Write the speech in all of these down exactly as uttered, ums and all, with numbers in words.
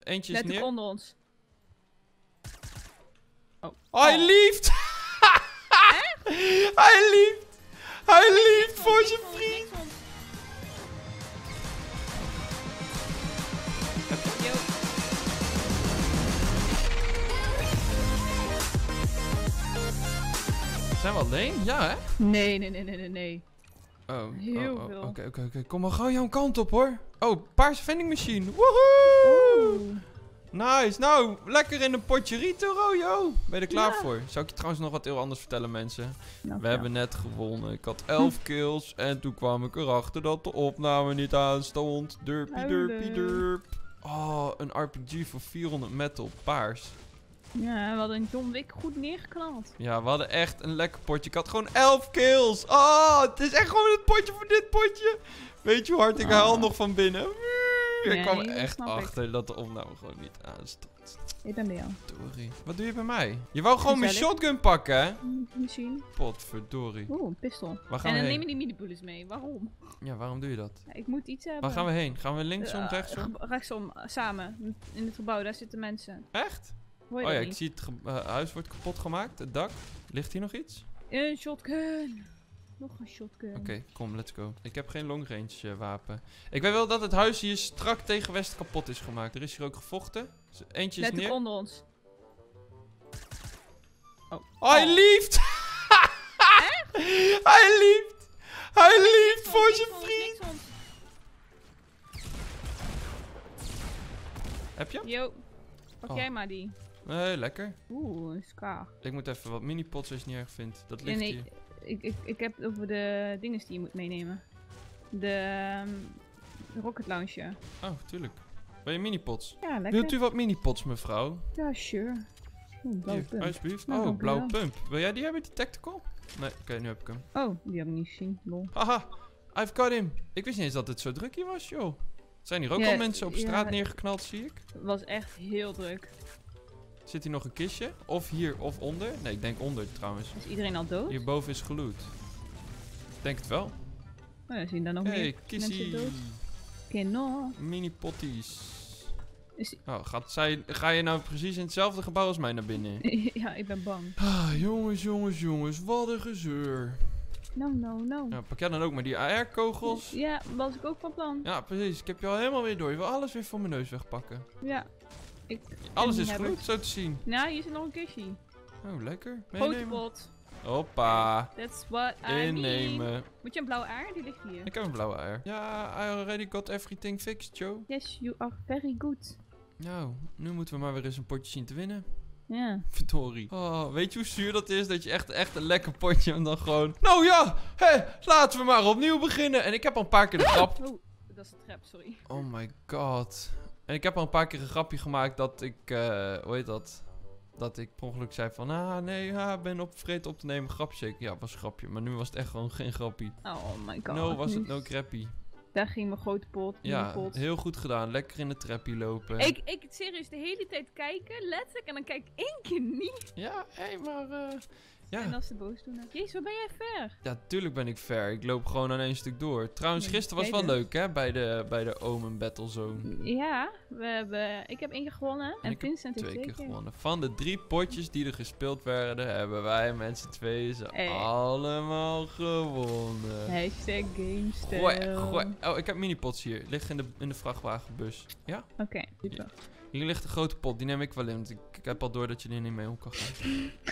Eentje is Letterlijk neer. onder ons. Oh. Oh, hij lieft! Hij lieft! Hij lieft voor zijn vriend! Yo. Zijn we alleen? Ja, hè? Nee, nee, nee, nee, nee, nee. Oh, Heel oh, oh. veel. Oké, oké, oké. Kom maar gauw jouw kant op, hoor. Oh, paarse vending machine. Woehoe! Oeh. Nice. Nou, lekker in een potje Rito, yo. Ben je er klaar Ja. voor? Zou ik je trouwens nog wat heel anders vertellen, mensen? Nou, We hebben net gewonnen. Ik had elf kills. En toen kwam ik erachter dat de opname niet aanstond. Derpie, derpie, derp. Oh, een R P G voor vierhonderd metal. Paars. Ja, we hadden een John Wick goed neergeknald. Ja, we hadden echt een lekker potje. Ik had gewoon elf kills. Oh, het is echt gewoon het potje voor dit potje. Weet je hoe hard ik Oh. huil nog van binnen? Ik Nee, kwam dat echt snap ik. achter dat de opname gewoon niet aanstond. Ik ben bij jou. Verdorie. Wat doe je bij mij? Je wou gewoon mijn Gezellig. shotgun pakken, hè? Misschien. Potverdorie. Oeh, een pistool. Waar gaan En we dan heen? neem je die mini-bullets mee. Waarom? Ja, waarom doe je dat? Ja, ik moet iets hebben. Waar gaan we heen? Gaan we linksom, Eh, rechtsom? ge- Rechtsom, eh, samen. In het gebouw, daar zitten mensen. Echt? Hoor je Oh ja, dat ik niet? zie het ge- eh, huis wordt kapot gemaakt. Het dak. Ligt hier nog iets? Een shotgun. Nog een shotgun. Oké, kom, let's go. Ik heb geen long range eh, wapen. Ik weet wel dat het huis hier strak tegen west kapot is gemaakt. Er is hier ook gevochten. Dus eentje is Let neer. onder ons. Oh. Oh, hij lieft! Hij lieft! Hij lieft voor zijn vriend! vriend. Heb je? Yo. Pak Oh. jij maar die. Nee, lekker. Oeh, een scar. Ik moet even wat mini-pots als je het niet erg vindt. Dat Nee, ligt nee. hier. Ik, ik, ik heb het over de dingen die je moet meenemen. De ehm, rocket launcher. Oh, tuurlijk. Wil je mini-pots? Ja, lekker. Wilt u wat mini-pots, mevrouw? Ja, sure. Oeh, blauwe Hier, pump. alsjeblieft. Nou, Oh, dank u blauwe wel. pump. Wil jij die hebben, die tactical? Nee, oké, nu heb ik hem. Oh, die heb ik niet gezien. Lol. Haha, I've got him. Ik wist niet eens dat het zo druk hier was, joh. Zijn hier ook Ja, al mensen op ja. straat neergeknald, zie ik? Het was echt heel druk. Zit hier nog een kistje? Of hier of onder? Nee, ik denk onder trouwens. Is iedereen al dood? Hierboven is geloot. Ik denk het wel. Oh, ja, zien daar nog Hey, meer kissie. mensen dood. Oké, no. Mini potties. Is die- Oh, gaat zij, ga je nou precies in hetzelfde gebouw als mij naar binnen? ja, ik ben bang. Ah, jongens, jongens, jongens. Wat een gezeur. No, no, no. Nou, pak jij dan ook maar die A R-kogels? Ja, was ik ook van plan. Ja, precies. Ik heb je al helemaal weer door. Je wil alles weer voor mijn neus wegpakken. Ja. Ik, Alles en is heb goed, ik. zo te zien. Nou, hier zit nog een kistje. Oh, lekker. Grote Meenemen. pot. Hoppa. That's what I mean. Innemen. Moet je een blauwe aar? Die ligt hier. Ik heb een blauwe eier. Ja, I already got everything fixed, Joe. Yes, you are very good. Nou, nu moeten we maar weer eens een potje zien te winnen. Ja. Verdorie. Oh, weet je hoe zuur dat is? Dat je echt, echt een lekker potje en dan gewoon... Nou ja, hé, laten we maar opnieuw beginnen. En ik heb al een paar keer de grap... Oh, dat is een trap, sorry. Oh my god. En ik heb al een paar keer een grapje gemaakt dat ik... eh hoe heet dat? Dat ik per ongeluk zei van... Ah, nee, ah, ben op vergeten op te nemen. Grapje zeker. Ja, was een grapje. Maar nu was het echt gewoon geen grappie. Oh my god. No, was nu het no is- crappy. Daar ging mijn grote pot. Ja, pot. heel goed gedaan. Lekker in de trappie lopen. Ik, ik serieus de hele tijd kijken, letterlijk. En dan kijk ik één keer niet. Ja, hé, maar... eh, ja. En als ze boos doen. dan- Jezus, waar ben jij ver? Ja, tuurlijk ben ik fair. Ik loop gewoon aan één stuk door. Trouwens, Nee, gisteren was jij het wel dus. leuk, hè? Bij de, bij de Omen Battle Zone. Ja, we hebben, ik heb één keer gewonnen. En, ik heb Vincent heeft Twee twee keer gewonnen. Van de drie potjes die er gespeeld werden, hebben wij met z'n tweeën ze Hey. allemaal gewonnen. Hashtag GameStyle. Gooi, gooi. Oh, ik heb minipots hier. Liggen in de, in de vrachtwagenbus. Ja? Oké, super. Hier ligt een grote pot. Die neem ik wel in. Want ik, ik heb al door dat je er niet mee om kan gaan.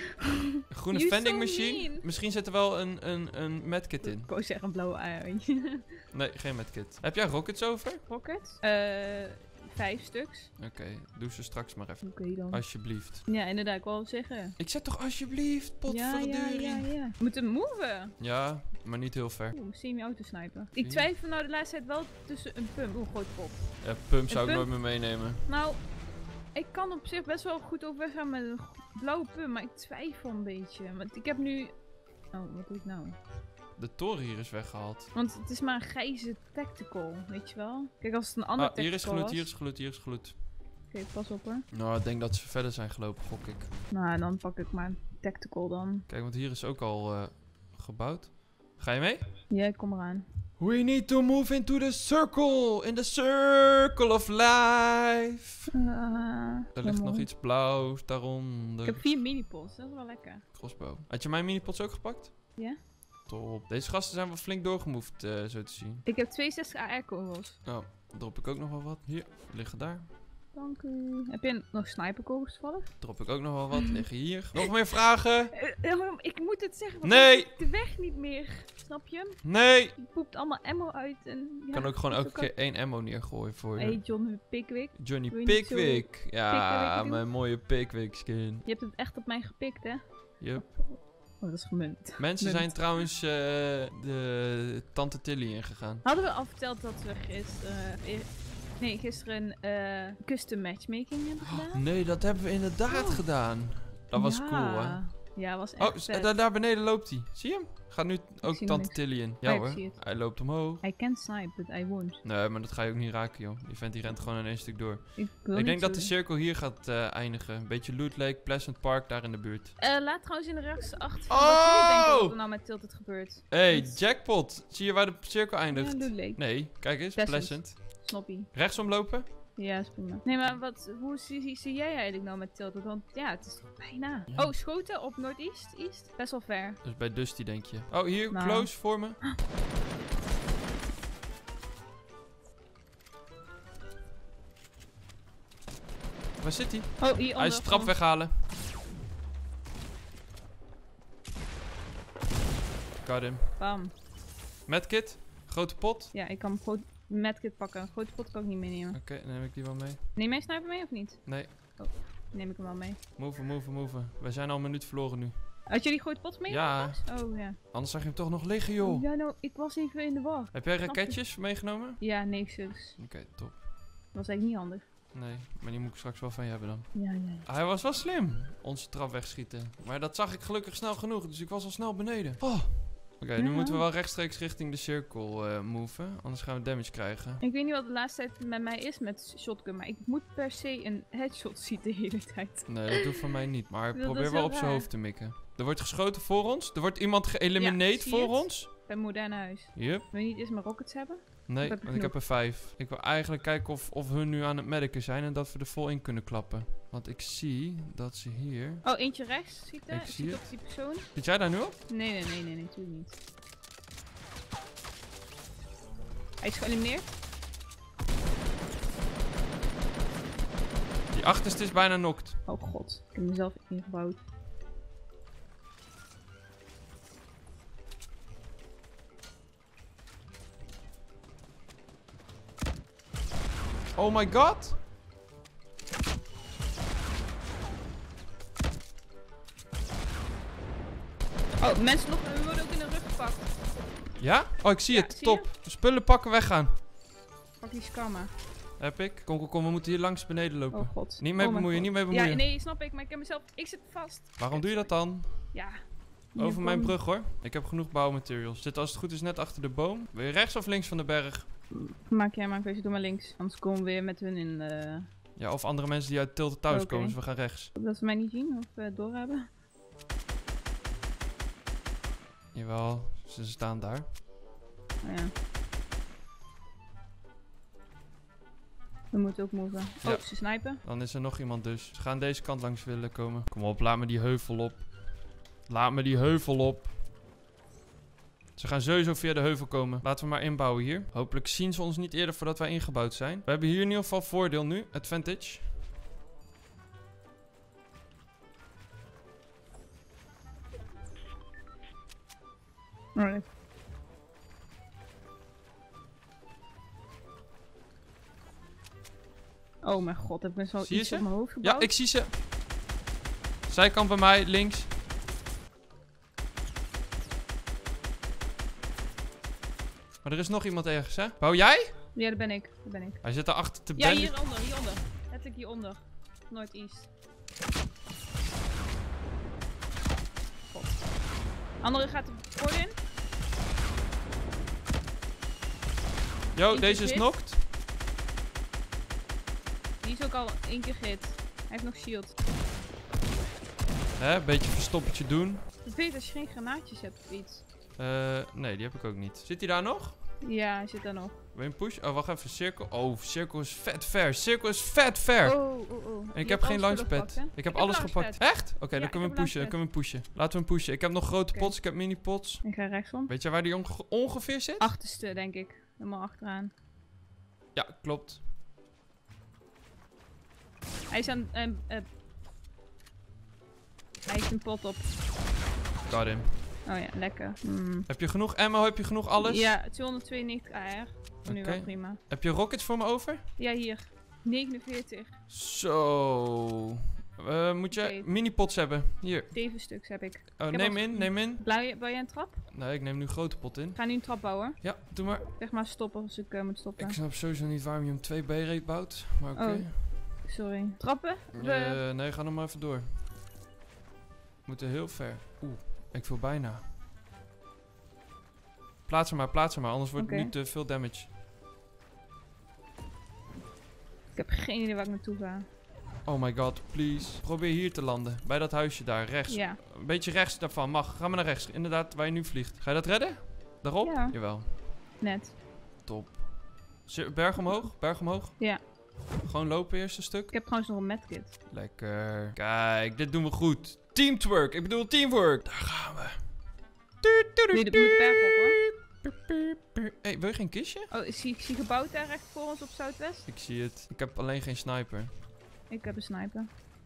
Een groene You vending so machine. mean. Misschien zit er wel een, een, een medkit in. Ik wou zeggen een blauwe ei, weet je. Nee, geen medkit. Heb jij rockets over? Rocket? Eh, vijf stuks. Oké, doe ze straks maar even. Oké dan. Alsjeblieft. Ja, inderdaad, ik wou zeggen. Ik zeg toch alsjeblieft, Ja, potverdurie. ja, ja, ja. We moeten moven. Ja, maar niet heel ver. Oeh, semi-auto sniper. Ik Ja. twijfel nou de laatste tijd wel tussen een pump. Oeh, groot pop. Ja, pump zou ik pump? nooit meer meenemen. Nou, ik kan op zich best wel goed overweg gaan met een g- blauwe pump, maar ik twijfel een beetje. Want ik heb nu... Oh, wat doe ik nou? De toren hier is weggehaald. Want het is maar een grijze tactical, weet je wel? Kijk, als het een ander Ah, hier is tactical gloed, was... hier is gloed, hier is gloed. Oké, pas op hoor. Nou, ik denk dat ze verder zijn gelopen, gok ik. Nou, dan pak ik maar een tactical dan. Kijk, want hier is ook al eh, gebouwd. Ga je mee? Ja, ik kom eraan. We need to move into the circle. In the circle of life. Uh, Er ligt nog iets blauws daaronder. Ik heb vier minipots, dat is wel lekker. Crossbow. Had je mijn minipots ook gepakt? Ja. Top. Deze gasten zijn wel flink doorgemoved, uh, zo te zien. Ik heb tweeënzestig A R-kogels. Oh, drop ik ook nog wel wat. Hier, liggen daar. Dank u. Heb je nog sniperkogels toevallig? Drop ik ook nog wel wat. Liggen hier. Nog meer vragen? Uh, uh, ik moet het zeggen, want Nee! ik heb de weg niet meer. Snap je? Nee! Je poept allemaal ammo uit en... Ik Ja, kan ook gewoon dat elke is ook keer één ammo neergooien voor je. Hey John Pickwick. Johnny wil je niet zo Pickwick. Ja, Pickwick doen? mijn mooie Pickwick skin. Je hebt het echt op mij gepikt, hè? Yup. Oh, dat is gemunt. Mensen Munt. zijn trouwens uh, de Tante Tilly ingegaan. Hadden we al verteld dat we gisteren... Uh, nee, gisteren een uh, custom matchmaking hebben gedaan? Nee, dat hebben we inderdaad Oh. gedaan. Dat was Ja. cool, hè? Ja, was echt Oh, vet. s- daar, daar beneden loopt hij. Zie je hem? Gaat nu ook zie nog Tante niks. Tilly in. Oh, Ja ik hoor, zie het. hij loopt omhoog. I can snipe, but I won't. Nee, maar dat ga je ook niet raken, joh. Die vent die rent gewoon in één stuk door. Ik, wil Ik niet denk dat de zo- cirkel hier gaat uh, eindigen. Een beetje Loot Lake, Pleasant Park, daar in de buurt. Uh, laat trouwens in de rechts achter Oh! wat jullie denken dat er nou met Tilted gebeurt. Hey, Iets. jackpot. Zie je waar de cirkel Ja, eindigt? Loot Lake. Nee, kijk eens. Pleasant. Pleasant. Snoppy. Rechtsom lopen? Ja, is prima. Nee, maar wat, hoe zie, zie, zie jij eigenlijk nou met Tilted? Want ja, het is toch bijna. Ja. Oh, schoten op Noord-East? East? Best wel ver. Dus bij Dusty denk je. Oh, hier, Nou. close voor me. Waar zit hij? Oh, hier Hij is de trap onder. weghalen. Got him. Bam. Medkit. Grote pot. Ja, ik kan hem gewoon medkit pakken. Grote pot kan ik niet meenemen. Oké, dan neem ik die wel mee. Neem jij sniper mee of niet? Nee. Neem ik hem wel mee. Move, move, move. We zijn al een minuut verloren nu. Had jullie grote pot mee? Ja. Oh ja. Anders zag je hem toch nog liggen, joh. Ja, nou, ik was even in de war. Heb jij Snap je? raketjes meegenomen? Ja, nee, zus. Oké, top. Dat was eigenlijk niet handig. Nee, maar die moet ik straks wel van je hebben dan. Ja, ja. ja. Hij was wel slim, onze trap wegschieten. Maar dat zag ik gelukkig snel genoeg, dus ik was al snel beneden. Oh. Oké, nu Ja. moeten we wel rechtstreeks richting de cirkel uh, moven, anders gaan we damage krijgen. Ik weet niet wat de laatste tijd met mij is met shotgun, maar ik moet per se een headshot zien de hele tijd. Nee, dat doet van mij niet, maar Dat probeer is wel wel op zijn raar. hoofd te mikken. Er wordt geschoten voor ons, er wordt iemand geëlimineerd Ja, zie voor je het? ons. Bij moderne huis. Yep. Wil je niet eerst maar rockets hebben? Nee, heb je want ik heb er vijf. Ik wil eigenlijk kijken of, of hun nu aan het medicen zijn en dat we er vol in kunnen klappen. Want ik zie dat ze hier... Oh, eentje rechts schieten. Ik Ik zie zie het. op die persoon. Zit jij daar nu op? Nee, nee, nee, nee, nee, natuurlijk niet. Hij is geëlimineerd. Die achterste is bijna knocked. Oh god, ik heb mezelf ingebouwd. Oh my god! Oh, mensen nog, we worden ook in de rug gepakt. Ja? Oh, ik zie Ja, het. zie Top. Spullen pakken, weggaan. Pak die scammer. Heb ik. Kom, kom, kom. We moeten hier langs beneden lopen. Oh god. Niet mee Oh mijn bemoeien, god. niet mee bemoeien. Ja, nee, snap ik, maar ik heb mezelf, ik zit vast. Waarom doe je dat dan? Ja. Over Hier mijn kom- brug hoor. Ik heb genoeg bouwmaterials. Zit als het goed is net achter de boom. Wil je rechts of links van de berg? Maak jij maar een beetje, doe maar links. Anders komen we weer met hun in de... Ja, of andere mensen die uit Tilted Towers Oké. komen, dus we gaan rechts. Dat ze mij niet zien of uh, doorhebben. Jawel, ze staan daar. Oh, ja. We moeten ook moven. Ja. Oh, ze snipen. Dan is er nog iemand dus. Ze gaan deze kant langs willen komen. Kom op, laat me die heuvel op. Laat me die heuvel op. Ze gaan sowieso via de heuvel komen. Laten we maar inbouwen hier. Hopelijk zien ze ons niet eerder voordat wij ingebouwd zijn. We hebben hier in ieder geval voordeel nu. Advantage. Alright. Oh mijn god, heb ik me zo Zie je iets ze? op mijn hoofd gebouwd? Ja, ik zie ze. Zijkant bij mij, links. Maar er is nog iemand ergens, hè? Bouw jij? Ja, daar ben ik. Daar ben ik. Hij zit daarachter te Ja, benden. hieronder, hieronder. Letterlijk hieronder. Noord-East. God. Andere gaat er voor in. Yo, Eentje deze is hit. knocked. Die is ook al één keer gehit. Hij heeft nog shield. Hè, beetje verstoppertje doen. Het weet als je geen granaatjes hebt of iets. Eh, nee, die heb ik ook niet. Zit hij daar nog? Ja, hij zit daar nog. Wil je een push? Oh, wacht even. Cirkel. Oh, cirkel is vet ver. Cirkel is vet ver. Oh, oh, oh. En ik heb geen launchpad. Ik, ik heb alles een gepakt. Echt? Oké, Ja, dan kunnen we hem ik heb pushen. Dan een kunnen we hem pushen. Laten we hem pushen. Ik heb nog grote Oké. pots. Ik heb mini pots. Ik ga rechtsom. Weet je waar die onge ongeveer zit? Achterste, denk ik. Helemaal achteraan. Ja, klopt. Hij is aan... Uh, uh, hij heeft een pot op. Got him. Oh ja, lekker. Mm. Heb je genoeg ammo? Heb je genoeg alles? Ja, tweehonderdtweeënnegentig A R. Voor nu Oké. wel prima. Heb je rockets voor me over? Ja, hier. negenenveertig. Zo. Uh, moet je Oké. mini pots hebben? Hier. Zeven stuks heb ik. Oh, Ik heb neem al- in, neem in. Bouw je, bouw jij een trap? Nee, ik neem nu grote pot in. Ik ga nu een trap bouwen. Ja, doe maar. Zeg maar stop als ik uh, moet stoppen. Ik snap sowieso niet waarom je hem twee B-rate bouwt. Maar oké. Oh. Sorry. Trappen? We... Eh, nee, ga nog maar even door. We moeten heel ver. Oeh, ik viel bijna. Plaats hem maar, plaats hem maar, anders wordt Oké. het niet te veel damage. Ik heb geen idee waar ik naartoe ga. Oh my god, please. Probeer hier te landen. Bij dat huisje daar, rechts. Ja. Een beetje rechts daarvan. Mag, ga maar naar rechts. Inderdaad, waar je nu vliegt. Ga je dat redden? Daarop? Ja. Jawel. Net. Top. Zi- Berg omhoog, berg omhoog. Ja. Gewoon lopen eerst een stuk. Ik heb trouwens nog een medkit. Lekker. Kijk, dit doen we goed. Teamwork. Ik bedoel teamwork. Daar gaan we. Nee, dat moet berg op hoor. Hey, wil je geen kistje? Oh, ik zie, ik zie gebouwd daar recht voor ons op Zuidwest. Ik zie het. Ik heb alleen geen sniper. Ik heb een sniper.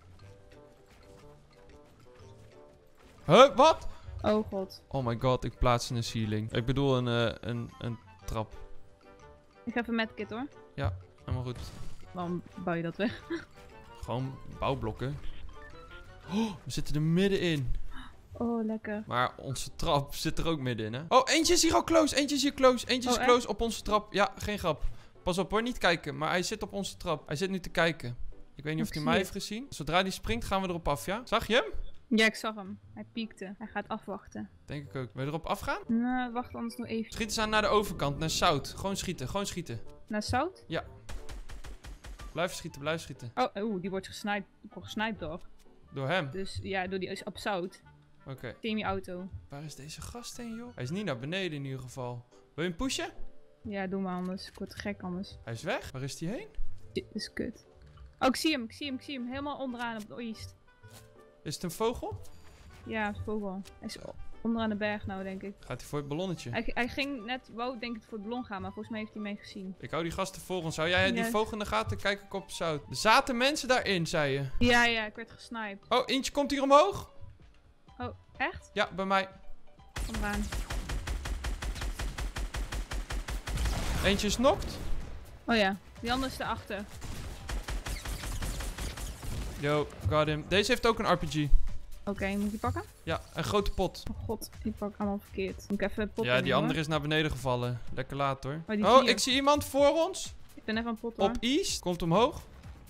Huh? Wat? Oh god. Oh my god, ik plaats een ceiling. Ik bedoel een, uh, een, een trap. Ik ga even medkit hoor. Helemaal goed. Waarom bouw je dat weg? Gewoon bouwblokken. Oh, we zitten er middenin. Oh, lekker. Maar onze trap zit er ook middenin, hè? Oh, eentje is hier al close. Eentje is hier close. Eentje is Oh, close op onze trap. Ja, geen grap. Pas op hoor, niet kijken. Maar hij zit op onze trap. Hij zit nu te kijken. Ik weet niet Ik of hij zie mij het. heeft gezien. Zodra die springt, gaan we erop af, ja? Zag je hem? Ja, ik zag hem. Hij piekte. Hij gaat afwachten. Denk ik ook. Wil je erop afgaan? Nou, wacht anders nog even. Schiet eens aan naar de overkant, naar zout. Gewoon schieten, gewoon schieten. Naar zout? Blijf schieten, blijf schieten. Oh, oeh, die wordt gesniped. Ik word gesniped door. Door hem. Dus ja, door die is op zout. Oké. Semi-auto. Waar is deze gast heen, joh? Hij is niet naar beneden in ieder geval. Wil je hem pushen? Ja, doe maar anders. Ik word te gek anders. Hij is weg. Waar is hij heen? Dit is kut. Oh, ik zie hem, ik zie hem, ik zie hem. Helemaal onderaan op de east. Is het een vogel? Ja, het is vogel. Hij is onderaan de berg nou, denk ik. Gaat hij voor het ballonnetje? Hij, hij ging net, wou denk ik voor het ballon gaan, maar volgens mij heeft hij mee gezien. Ik hou die gasten voor ons. Zou jij die Ja. vogel in de gaten kijken ik op zout? Er zaten mensen daarin, zei je. Ja, ja, ik werd gesniped. Oh, eentje komt hier omhoog. Oh, echt? Ja, bij mij. Onderaan. Eentje is knocked. Oh ja, die andere is daarachter. Yo, got him. Deze heeft ook een R P G. Oké, moet ik die pakken? Ja, een grote pot. Oh god, ik pak allemaal verkeerd. Moet ik even pot Ja, die innemen, andere is naar beneden gevallen. Lekker laat hoor. Oh, die Oh, vier. ik zie iemand voor ons. hoor. Ik ben even aan pot hoor. Op east. Komt omhoog.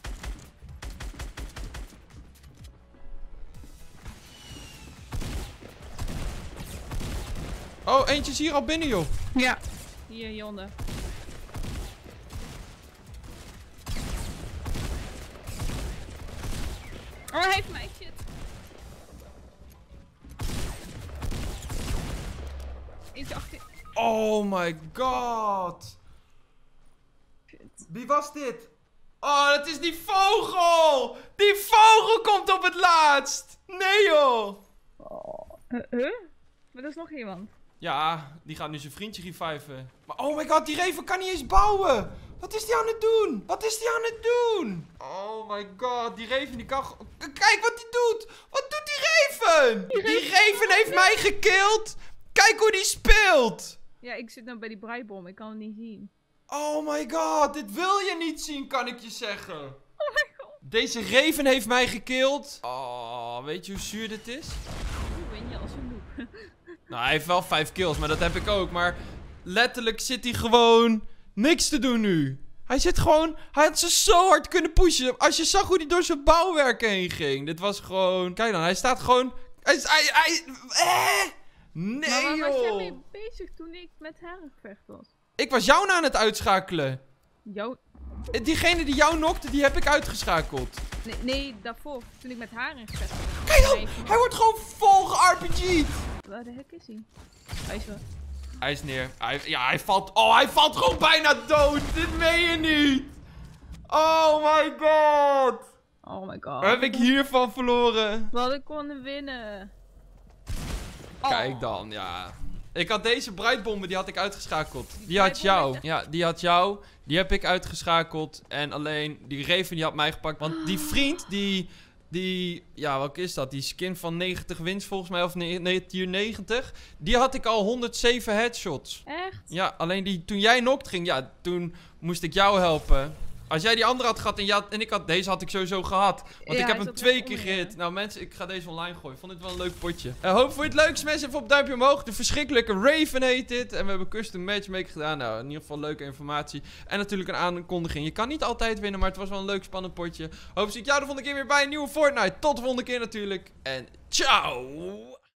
Oh, eentje is hier al binnen, joh. Ja, hier, hieronder. Oh, hij heeft mij, shit. Eentje achter. Oh my god. Shit. Wie was dit? Oh, dat is die vogel. Die vogel komt op het laatst. Nee, joh. Oh. Uh, huh? Maar er is nog iemand. Ja, die gaat nu zijn vriendje reviven. Maar oh my god, die Reven kan niet eens bouwen. Wat is die aan het doen? Wat is die aan het doen? Oh my god, die Reven die kan... K- Kijk wat die doet. Wat doet die Reven? Die, die Reven heeft mij gekild. Kijk hoe die speelt. Ja, ik zit nou bij die breibom. Ik kan het niet zien. Oh my god, dit wil je niet zien, kan ik je zeggen. Oh my god. Deze Reven heeft mij gekild. Oh, weet je hoe zuur dit is? Hoe ben je als een noob? Nou, hij heeft wel vijf kills, maar dat heb ik ook. Maar letterlijk zit hij gewoon niks te doen nu. Hij zit gewoon... Hij had ze zo hard kunnen pushen. Als je zag hoe hij door zijn bouwwerk heen ging. Dit was gewoon... Kijk dan, hij staat gewoon... Hij... hij, hij eh? Nee, Maar waar was jij joh. mee bezig toen ik met haar in gevecht was? Ik was jou nou aan het uitschakelen. Jou... Diegene die jou nokte, die heb ik uitgeschakeld. Nee, nee, daarvoor. Toen ik met haar in gevecht was. Kijk dan, Nee, hij wordt gewoon vol ge-R P G'd. waar de hek is hij? Hij is wel... Hij is neer. Hij, ja, hij valt... Oh, hij valt gewoon bijna dood. Dit meen je niet. Oh my god. Oh my god. Wat heb ik hiervan verloren? We hadden konden winnen. Kijk Oh. dan, ja. Ik had deze bruidbommen, die had ik uitgeschakeld. Die had jou. Ja, die had jou. Die heb ik uitgeschakeld. En alleen die Raven, die had mij gepakt. Want die vriend, die... Die... Ja, welke is dat? Die skin van negentig wins volgens mij. Of nee, nee, tier negentig. Die had ik al honderdzeven headshots. Echt? Ja, alleen die, toen jij knocked ging, ja, toen moest ik jou helpen. Als jij die andere had gehad en, ja, en ik had deze, had ik sowieso gehad. Want Ja, ik heb hij hem zat twee net keer onder je. gehit. Nou mensen, ik ga deze online gooien. Ik vond dit wel een leuk potje. Uh, hoop voor je het leukste mensen. Even op duimpje omhoog. De verschrikkelijke Raven heet dit. En we hebben custom matchmaker gedaan. Nou, in ieder geval leuke informatie. En natuurlijk een aankondiging. Je kan niet altijd winnen, maar het was wel een leuk spannend potje. Hoop zie ik jou de volgende keer weer bij een nieuwe Fortnite. Tot de volgende keer natuurlijk. En ciao!